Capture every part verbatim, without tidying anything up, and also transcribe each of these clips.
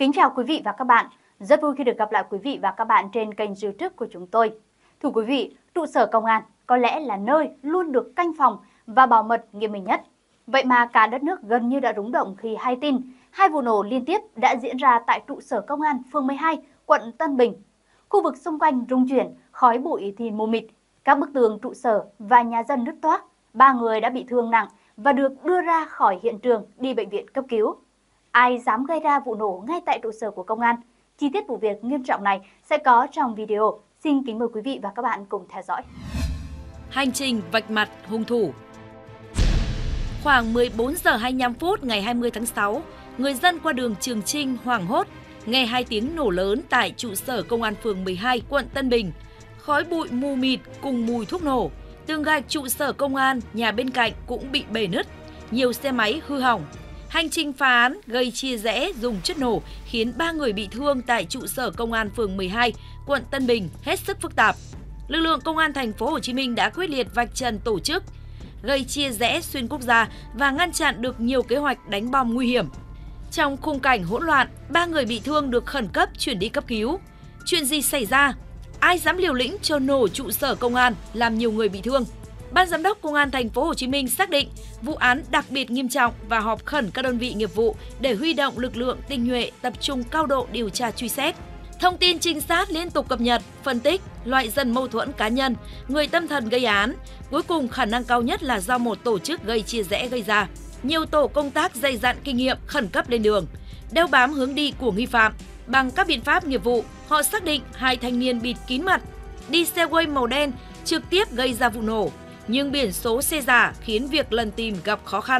Kính chào quý vị và các bạn. Rất vui khi được gặp lại quý vị và các bạn trên kênh YouTube của chúng tôi. Thưa quý vị, trụ sở công an có lẽ là nơi luôn được canh phòng và bảo mật nghiêm minh nhất. Vậy mà cả đất nước gần như đã rúng động khi hay tin hai vụ nổ liên tiếp đã diễn ra tại trụ sở công an phường mười hai, quận Tân Bình. Khu vực xung quanh rung chuyển, khói bụi thì mù mịt, các bức tường trụ sở và nhà dân nứt toác. Ba người đã bị thương nặng và được đưa ra khỏi hiện trường đi bệnh viện cấp cứu. Ai dám gây ra vụ nổ ngay tại trụ sở của công an? Chi tiết vụ việc nghiêm trọng này sẽ có trong video. Xin kính mời quý vị và các bạn cùng theo dõi. Hành trình vạch mặt hung thủ. Khoảng mười bốn giờ hai mươi lăm phút ngày hai mươi tháng sáu, người dân qua đường Trường Chinh hoảng hốt nghe hai tiếng nổ lớn tại trụ sở công an phường mười hai, quận Tân Bình. Khói bụi mù mịt cùng mùi thuốc nổ. Tường gạch trụ sở công an, nhà bên cạnh cũng bị bể nứt, nhiều xe máy hư hỏng. Hành trình phá án gây chia rẽ dùng chất nổ khiến ba người bị thương tại trụ sở công an phường mười hai, quận Tân Bình hết sức phức tạp. Lực lượng công an thành phố Hồ Chí Minh đã quyết liệt vạch trần tổ chức, gây chia rẽ xuyên quốc gia và ngăn chặn được nhiều kế hoạch đánh bom nguy hiểm. Trong khung cảnh hỗn loạn, ba người bị thương được khẩn cấp chuyển đi cấp cứu. Chuyện gì xảy ra? Ai dám liều lĩnh cho nổ trụ sở công an làm nhiều người bị thương? Ban giám đốc công an thành phố Hồ Chí Minh xác định vụ án đặc biệt nghiêm trọng và họp khẩn các đơn vị nghiệp vụ để huy động lực lượng tinh nhuệ tập trung cao độ điều tra truy xét. Thông tin trinh sát liên tục cập nhật, phân tích, loại dần mâu thuẫn cá nhân, người tâm thần gây án. Cuối cùng khả năng cao nhất là do một tổ chức gây chia rẽ gây ra. Nhiều tổ công tác dày dặn kinh nghiệm khẩn cấp lên đường, đeo bám hướng đi của nghi phạm. Bằng các biện pháp nghiệp vụ, họ xác định hai thanh niên bịt kín mặt, đi xe quay màu đen trực tiếp gây ra vụ nổ. Nhưng biển số xe giả khiến việc lần tìm gặp khó khăn.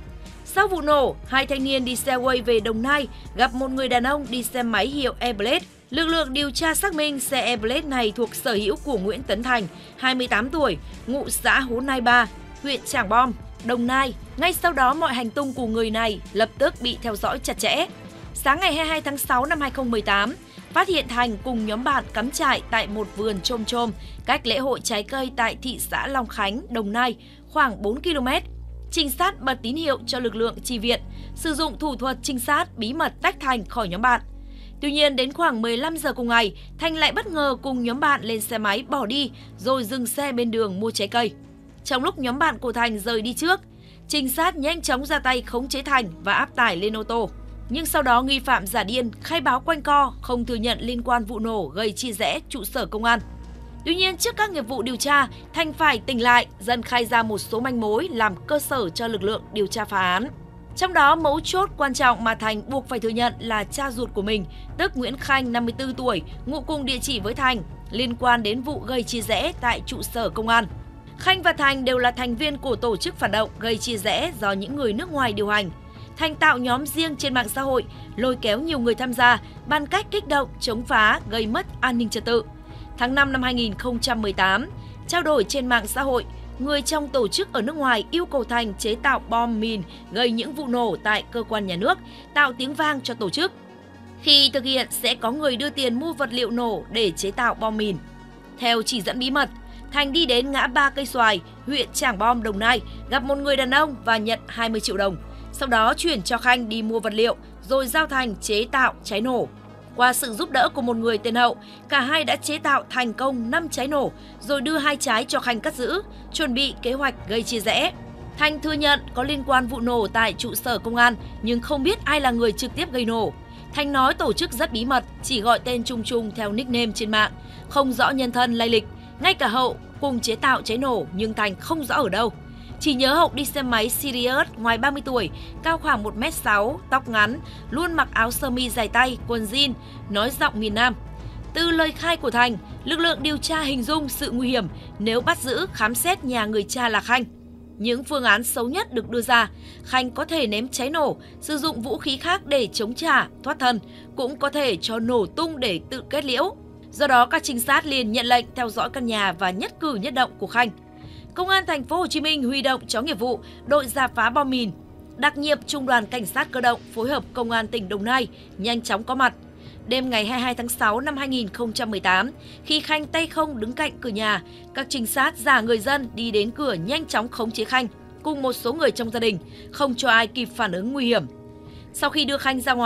Sau vụ nổ, hai thanh niên đi xe quay về Đồng Nai gặp một người đàn ông đi xe máy hiệu Airblade. Lực lượng điều tra xác minh xe Airblade này thuộc sở hữu của Nguyễn Tấn Thành, hai mươi tám tuổi, ngụ xã Hố Nai ba, huyện Trảng Bom, Đồng Nai. Ngay sau đó mọi hành tung của người này lập tức bị theo dõi chặt chẽ. Sáng ngày hai mươi hai tháng sáu năm hai nghìn không trăm mười tám, phát hiện Thành cùng nhóm bạn cắm trại tại một vườn chôm chôm cách lễ hội trái cây tại thị xã Long Khánh, Đồng Nai khoảng bốn ki lô mét. Trinh sát bật tín hiệu cho lực lượng chi viện, sử dụng thủ thuật trinh sát bí mật tách Thành khỏi nhóm bạn. Tuy nhiên đến khoảng mười lăm giờ cùng ngày, Thành lại bất ngờ cùng nhóm bạn lên xe máy bỏ đi rồi dừng xe bên đường mua trái cây. Trong lúc nhóm bạn của Thành rời đi trước, trinh sát nhanh chóng ra tay khống chế Thành và áp tải lên ô tô. Nhưng sau đó nghi phạm giả điên khai báo quanh co, không thừa nhận liên quan vụ nổ gây chia rẽ trụ sở công an. Tuy nhiên trước các nghiệp vụ điều tra, Thành phải tỉnh lại, dần khai ra một số manh mối làm cơ sở cho lực lượng điều tra phá án. Trong đó mấu chốt quan trọng mà Thành buộc phải thừa nhận là cha ruột của mình, tức Nguyễn Khanh, năm mươi tư tuổi, ngụ cùng địa chỉ với Thành, liên quan đến vụ gây chia rẽ tại trụ sở công an. Khanh và Thành đều là thành viên của tổ chức phản động gây chia rẽ do những người nước ngoài điều hành. Thành tạo nhóm riêng trên mạng xã hội, lôi kéo nhiều người tham gia, bàn cách kích động, chống phá, gây mất an ninh trật tự. Tháng năm năm hai nghìn không trăm mười tám, trao đổi trên mạng xã hội, người trong tổ chức ở nước ngoài yêu cầu Thành chế tạo bom mìn gây những vụ nổ tại cơ quan nhà nước, tạo tiếng vang cho tổ chức. Khi thực hiện sẽ có người đưa tiền mua vật liệu nổ để chế tạo bom mìn. Theo chỉ dẫn bí mật, Thành đi đến ngã ba Cây Xoài, huyện Trảng Bom, Đồng Nai, gặp một người đàn ông và nhận hai mươi triệu đồng. Sau đó chuyển cho Khanh đi mua vật liệu, rồi giao Thành chế tạo cháy nổ. Qua sự giúp đỡ của một người tên Hậu, cả hai đã chế tạo thành công năm cháy nổ, rồi đưa hai trái cho Khanh cất giữ, chuẩn bị kế hoạch gây chia rẽ. Thành thừa nhận có liên quan vụ nổ tại trụ sở công an, nhưng không biết ai là người trực tiếp gây nổ. Thành nói tổ chức rất bí mật, chỉ gọi tên chung chung theo nickname trên mạng, không rõ nhân thân lai lịch. Ngay cả Hậu cùng chế tạo cháy nổ nhưng Thành không rõ ở đâu. Chỉ nhớ Hậu đi xe máy Sirius, ngoài ba mươi tuổi, cao khoảng một mét sáu, tóc ngắn, luôn mặc áo sơ mi dài tay, quần jean, nói giọng miền Nam. Từ lời khai của Thành, lực lượng điều tra hình dung sự nguy hiểm nếu bắt giữ khám xét nhà người cha là Khanh. Những phương án xấu nhất được đưa ra, Khanh có thể ném cháy nổ, sử dụng vũ khí khác để chống trả, thoát thân, cũng có thể cho nổ tung để tự kết liễu. Do đó các trinh sát liền nhận lệnh theo dõi căn nhà và nhất cử nhất động của Khanh. Công an thành phố Hồ Chí Minh huy động chó nghiệp vụ, đội rà phá bom mìn, đặc nhiệm trung đoàn cảnh sát cơ động phối hợp công an tỉnh Đồng Nai nhanh chóng có mặt. Đêm ngày hai mươi hai tháng sáu năm hai nghìn không trăm mười tám, khi Khanh tay không đứng cạnh cửa nhà, các trinh sát giả người dân đi đến cửa nhanh chóng khống chế Khanh cùng một số người trong gia đình, không cho ai kịp phản ứng nguy hiểm. Sau khi đưa Khanh ra ngoài,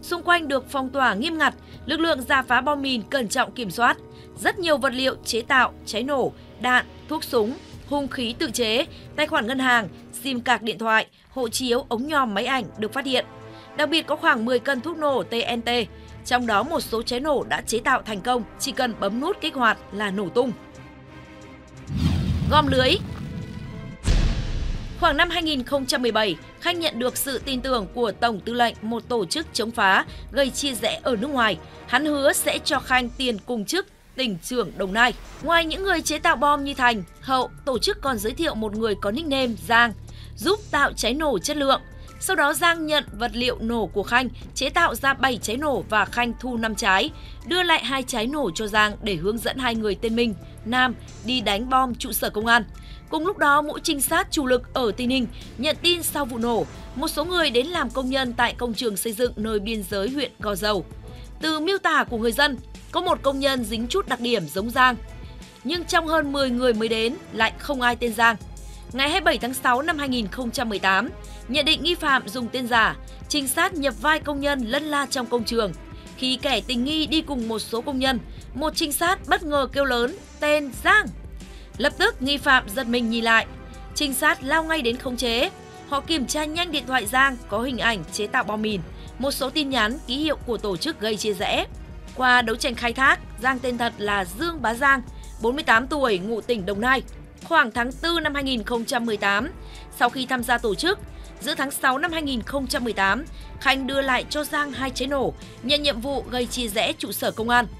Xung quanh được phong tỏa nghiêm ngặt, lực lượng rà phá bom mìn cẩn trọng kiểm soát. Rất nhiều vật liệu chế tạo, cháy nổ, đạn, thuốc súng, hung khí tự chế, tài khoản ngân hàng, sim card điện thoại, hộ chiếu, ống nhòm máy ảnh được phát hiện. Đặc biệt có khoảng mười cân thuốc nổ T N T, trong đó một số cháy nổ đã chế tạo thành công, chỉ cần bấm nút kích hoạt là nổ tung. Gom lưới. Khoảng năm hai nghìn không trăm mười bảy, Khanh nhận được sự tin tưởng của Tổng Tư lệnh một tổ chức chống phá, gây chia rẽ ở nước ngoài. Hắn hứa sẽ cho Khanh tiền cùng chức tỉnh trưởng Đồng Nai. Ngoài những người chế tạo bom như Thành, Hậu, tổ chức còn giới thiệu một người có nickname Giang, giúp tạo cháy nổ chất lượng. Sau đó Giang nhận vật liệu nổ của Khanh, chế tạo ra bảy cháy nổ và Khanh thu năm trái, đưa lại hai trái nổ cho Giang để hướng dẫn hai người tên Minh, Nam đi đánh bom trụ sở công an. Cùng lúc đó, mũi trinh sát chủ lực ở Tây Ninh nhận tin sau vụ nổ, một số người đến làm công nhân tại công trường xây dựng nơi biên giới huyện Gò Dầu. Từ miêu tả của người dân, có một công nhân dính chút đặc điểm giống Giang, nhưng trong hơn mười người mới đến lại không ai tên Giang. Ngày hai mươi bảy tháng sáu năm hai nghìn không trăm mười tám, nhận định nghi phạm dùng tên giả, trinh sát nhập vai công nhân lân la trong công trường. Khi kẻ tình nghi đi cùng một số công nhân, một trinh sát bất ngờ kêu lớn tên Giang. Lập tức nghi phạm giật mình nhìn lại, trinh sát lao ngay đến khống chế. Họ kiểm tra nhanh điện thoại Giang có hình ảnh chế tạo bom mìn, một số tin nhắn ký hiệu của tổ chức gây chia rẽ. Qua đấu tranh khai thác, Giang tên thật là Dương Bá Giang, bốn mươi tám tuổi, ngụ tỉnh Đồng Nai. Khoảng tháng tư năm hai nghìn không trăm mười tám, sau khi tham gia tổ chức, giữa tháng sáu năm hai nghìn không trăm mười tám, Khanh đưa lại cho Giang hai trái nổ, nhận nhiệm vụ gây chia rẽ trụ sở công an.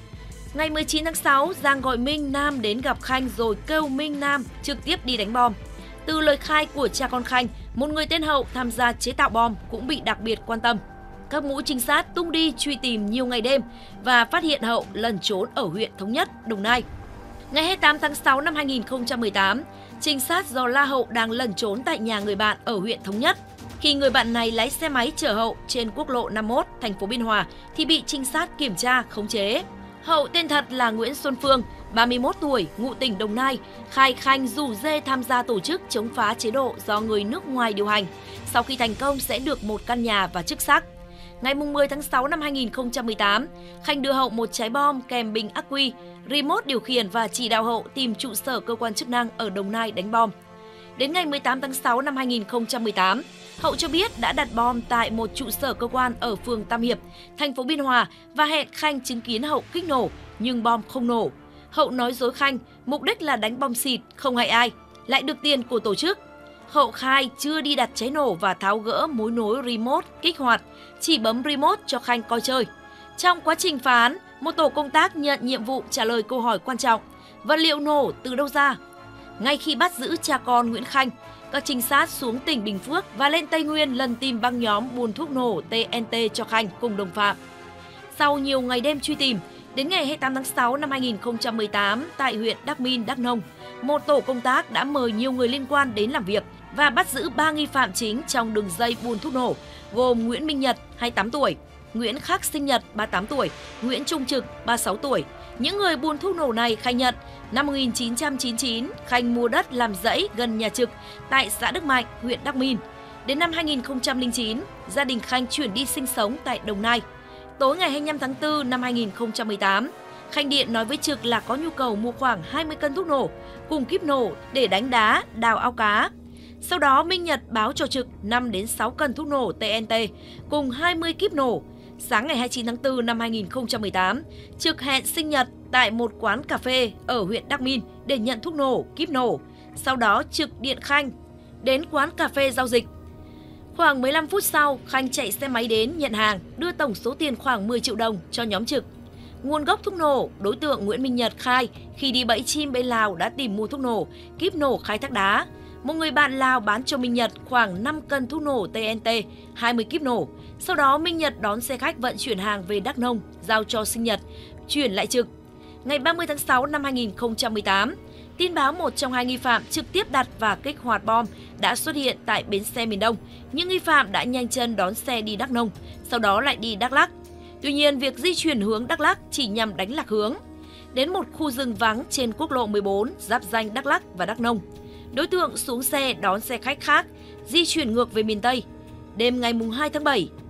Ngày mười chín tháng sáu, Giang gọi Minh Nam đến gặp Khanh rồi kêu Minh Nam trực tiếp đi đánh bom. Từ lời khai của cha con Khanh, một người tên Hậu tham gia chế tạo bom cũng bị đặc biệt quan tâm. Các mũi trinh sát tung đi truy tìm nhiều ngày đêm và phát hiện Hậu lẩn trốn ở huyện Thống Nhất, Đồng Nai. Ngày hai mươi tám tháng sáu năm hai nghìn không trăm mười tám, trinh sát dò la Hậu đang lẩn trốn tại nhà người bạn ở huyện Thống Nhất. Khi người bạn này lái xe máy chở Hậu trên quốc lộ năm mươi mốt, thành phố Biên Hòa thì bị trinh sát kiểm tra, khống chế. Hậu tên thật là Nguyễn Xuân Phương, ba mươi mốt tuổi, ngụ tỉnh Đồng Nai, khai Khanh rủ dê tham gia tổ chức chống phá chế độ do người nước ngoài điều hành. Sau khi thành công sẽ được một căn nhà và chức sắc. Ngày mười tháng sáu năm hai nghìn không trăm mười tám, Khanh đưa Hậu một trái bom kèm bình ắc quy, remote điều khiển và chỉ đạo Hậu tìm trụ sở cơ quan chức năng ở Đồng Nai đánh bom. Đến ngày mười tám tháng sáu năm hai nghìn không trăm mười tám, Hậu cho biết đã đặt bom tại một trụ sở cơ quan ở phường Tam Hiệp, thành phố Biên Hòa và hẹn Khanh chứng kiến Hậu kích nổ, nhưng bom không nổ. Hậu nói dối Khanh, mục đích là đánh bom xịt, không hại ai, lại được tiền của tổ chức. Hậu khai chưa đi đặt cháy nổ và tháo gỡ mối nối remote kích hoạt, chỉ bấm remote cho Khanh coi chơi. Trong quá trình phá án, một tổ công tác nhận nhiệm vụ trả lời câu hỏi quan trọng: vật liệu nổ từ đâu ra? Ngay khi bắt giữ cha con Nguyễn Khanh, các trinh sát xuống tỉnh Bình Phước và lên Tây Nguyên lần tìm băng nhóm buôn thuốc nổ T N T cho Khanh cùng đồng phạm. Sau nhiều ngày đêm truy tìm, đến ngày hai mươi tám tháng sáu năm hai nghìn không trăm mười tám tại huyện Đắc Min, Đắk Nông, một tổ công tác đã mời nhiều người liên quan đến làm việc và bắt giữ ba nghi phạm chính trong đường dây buôn thuốc nổ, gồm Nguyễn Minh Nhật, hai mươi tám tuổi, Nguyễn Khắc Sinh Nhật, ba mươi tám tuổi, Nguyễn Trung Trực, ba mươi sáu tuổi. Những người buôn thuốc nổ này khai nhận năm một nghìn chín trăm chín mươi chín, Khanh mua đất làm rẫy gần nhà Trực tại xã Đức Mạnh, huyện Đắc Min. Đến năm hai nghìn không trăm lẻ chín, gia đình Khanh chuyển đi sinh sống tại Đồng Nai. Tối ngày hai mươi lăm tháng tư năm hai nghìn không trăm mười tám, Khanh điện nói với Trực là có nhu cầu mua khoảng hai mươi cân thuốc nổ cùng kíp nổ để đánh đá, đào ao cá. Sau đó Minh Nhật báo cho Trực năm đến sáu cân thuốc nổ T N T cùng hai mươi kíp nổ. Sáng ngày hai mươi chín tháng tư năm hai nghìn không trăm mười tám, Trực hẹn Sinh Nhật tại một quán cà phê ở huyện Đắc Min để nhận thuốc nổ, kíp nổ. Sau đó Trực điện Khanh đến quán cà phê giao dịch. Khoảng mười lăm phút sau, Khanh chạy xe máy đến nhận hàng, đưa tổng số tiền khoảng mười triệu đồng cho nhóm Trực. Nguồn gốc thuốc nổ, đối tượng Nguyễn Minh Nhật khai khi đi bẫy chim bên Lào đã tìm mua thuốc nổ, kíp nổ khai thác đá. Một người bạn Lào bán cho Minh Nhật khoảng năm cân thuốc nổ T N T, hai mươi kíp nổ. Sau đó Minh Nhật đón xe khách vận chuyển hàng về Đắk Nông, giao cho Sinh Nhật, chuyển lại Trực. Ngày ba mươi tháng sáu năm hai nghìn không trăm mười tám, tin báo một trong hai nghi phạm trực tiếp đặt và kích hoạt bom đã xuất hiện tại bến xe miền Đông. Những nghi phạm đã nhanh chân đón xe đi Đắk Nông, sau đó lại đi Đắk Lắk. Tuy nhiên, việc di chuyển hướng Đắk Lắk chỉ nhằm đánh lạc hướng. Đến một khu rừng vắng trên quốc lộ mười bốn, giáp ranh Đắk Lắk và Đắk Nông, đối tượng xuống xe đón xe khách khác, di chuyển ngược về miền Tây. Đêm ngày hai tháng bảy,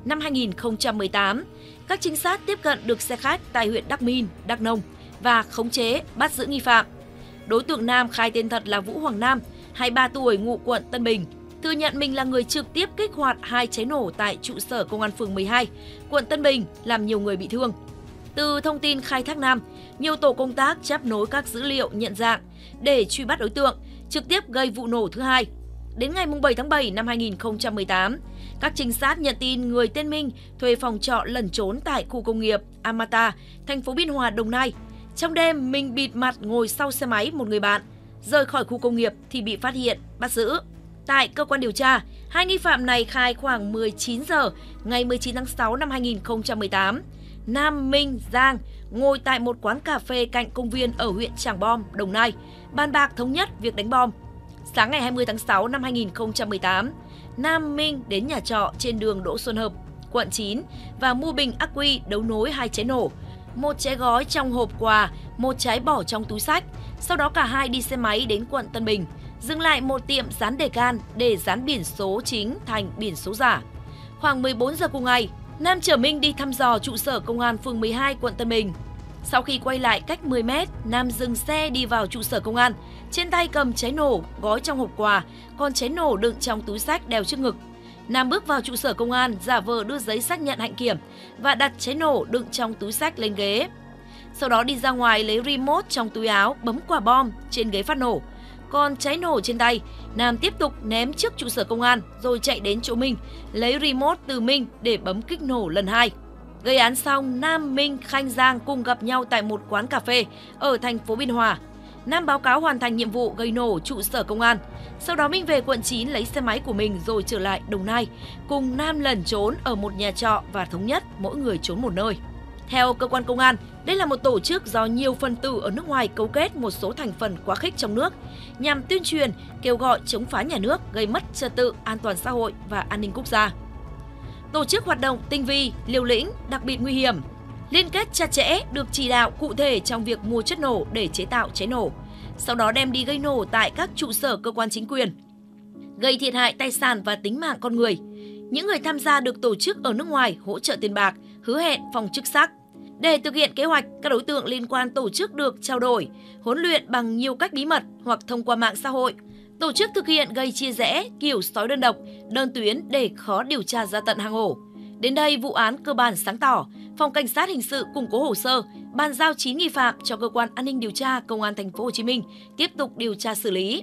năm hai nghìn không trăm mười tám, các trinh sát tiếp cận được xe khách tại huyện Đắc Min, Đắk Nông và khống chế, bắt giữ nghi phạm. Đối tượng Nam khai tên thật là Vũ Hoàng Nam, hai mươi ba tuổi, ngụ quận Tân Bình, thừa nhận mình là người trực tiếp kích hoạt hai cháy nổ tại trụ sở công an phường mười hai, quận Tân Bình, làm nhiều người bị thương. Từ thông tin khai thác Nam, nhiều tổ công tác chắp nối các dữ liệu nhận dạng để truy bắt đối tượng, trực tiếp gây vụ nổ thứ hai. Đến ngày bảy tháng bảy năm hai nghìn không trăm mười tám, các trinh sát nhận tin người tên Minh thuê phòng trọ lẩn trốn tại khu công nghiệp Amata, thành phố Biên Hòa, Đồng Nai. Trong đêm, Minh bịt mặt ngồi sau xe máy một người bạn, rời khỏi khu công nghiệp thì bị phát hiện, bắt giữ. Tại cơ quan điều tra, hai nghi phạm này khai khoảng mười chín giờ ngày mười chín tháng sáu năm hai nghìn không trăm mười tám, Nam, Minh, Giang ngồi tại một quán cà phê cạnh công viên ở huyện Trảng Bom, Đồng Nai, bàn bạc thống nhất việc đánh bom. Sáng ngày hai mươi tháng sáu năm hai nghìn không trăm mười tám, Nam, Minh đến nhà trọ trên đường Đỗ Xuân Hợp, quận chín và mua bình ắc quy đấu nối hai cháy nổ, một trái gói trong hộp quà, một trái bỏ trong túi xách. Sau đó cả hai đi xe máy đến quận Tân Bình, dừng lại một tiệm dán đề can để dán biển số chính thành biển số giả. Khoảng mười bốn giờ cùng ngày, Nam chở Minh đi thăm dò trụ sở công an phường mười hai, quận Tân Bình. Sau khi quay lại cách mười mét, Nam dừng xe đi vào trụ sở công an, trên tay cầm cháy nổ gói trong hộp quà, còn cháy nổ đựng trong túi xách đeo trước ngực. Nam bước vào trụ sở công an, giả vờ đưa giấy xác nhận hạnh kiểm và đặt cháy nổ đựng trong túi xách lên ghế. Sau đó đi ra ngoài lấy remote trong túi áo, bấm quả bom trên ghế phát nổ. Còn cháy nổ trên tay, Nam tiếp tục ném trước trụ sở công an rồi chạy đến chỗ Minh, lấy remote từ Minh để bấm kích nổ lần hai. Gây án xong, Nam, Minh, Khanh, Giang cùng gặp nhau tại một quán cà phê ở thành phố Biên Hòa. Nam báo cáo hoàn thành nhiệm vụ gây nổ trụ sở công an. Sau đó Minh về quận chín lấy xe máy của mình rồi trở lại Đồng Nai, cùng Nam lẩn trốn ở một nhà trọ và thống nhất mỗi người trốn một nơi. Theo cơ quan công an, đây là một tổ chức do nhiều phần tử ở nước ngoài cấu kết một số thành phần quá khích trong nước, nhằm tuyên truyền, kêu gọi chống phá nhà nước, gây mất trật tự, an toàn xã hội và an ninh quốc gia. Tổ chức hoạt động tinh vi, liều lĩnh, đặc biệt nguy hiểm, liên kết chặt chẽ, được chỉ đạo cụ thể trong việc mua chất nổ để chế tạo cháy nổ, sau đó đem đi gây nổ tại các trụ sở cơ quan chính quyền, gây thiệt hại tài sản và tính mạng con người. Những người tham gia được tổ chức ở nước ngoài hỗ trợ tiền bạc, hứa hẹn phòng chức sắc. Để thực hiện kế hoạch, các đối tượng liên quan tổ chức được trao đổi, huấn luyện bằng nhiều cách bí mật hoặc thông qua mạng xã hội. Tổ chức thực hiện gây chia rẽ kiểu sói đơn độc, đơn tuyến để khó điều tra ra tận hang ổ. Đến đây, vụ án cơ bản sáng tỏ, Phòng Cảnh sát Hình sự củng cố hồ sơ, bàn giao chín nghi phạm cho cơ quan an ninh điều tra Công an thành phố Hồ Chí Minh tiếp tục điều tra xử lý.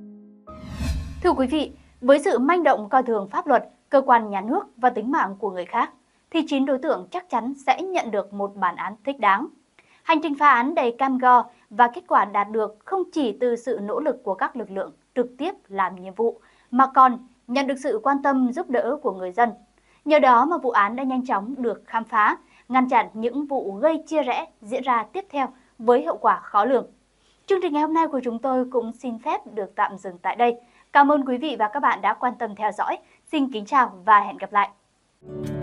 Thưa quý vị, với sự manh động coi thường pháp luật, cơ quan nhà nước và tính mạng của người khác, thì chín đối tượng chắc chắn sẽ nhận được một bản án thích đáng. Hành trình phá án đầy cam go và kết quả đạt được không chỉ từ sự nỗ lực của các lực lượng trực tiếp làm nhiệm vụ, mà còn nhận được sự quan tâm giúp đỡ của người dân. Nhờ đó mà vụ án đã nhanh chóng được khám phá, ngăn chặn những vụ gây chia rẽ diễn ra tiếp theo với hậu quả khó lường. Chương trình ngày hôm nay của chúng tôi cũng xin phép được tạm dừng tại đây. Cảm ơn quý vị và các bạn đã quan tâm theo dõi. Xin kính chào và hẹn gặp lại.